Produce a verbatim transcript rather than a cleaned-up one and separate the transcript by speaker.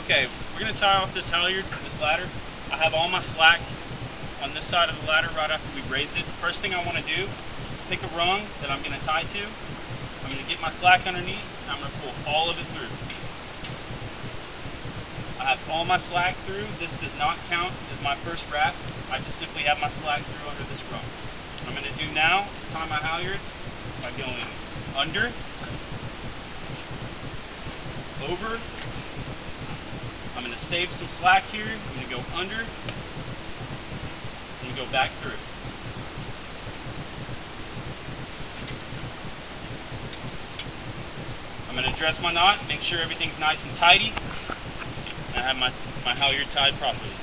Speaker 1: Okay, we're going to tie off this halyard, this ladder. I have all my slack on this side of the ladder right after we raised it. First thing I want to do is pick a rung that I'm going to tie to. I'm going to get my slack underneath, and I'm going to pull all of it through. I have all my slack through. This does not count as my first wrap. I just simply have my slack through under this rung. What I'm going to do now is tie my halyard by going under, over. I'm going to save some slack here. I'm going to go under and go back through. I'm going to dress my knot, make sure everything's nice and tidy, and I have my, my halyard tied properly.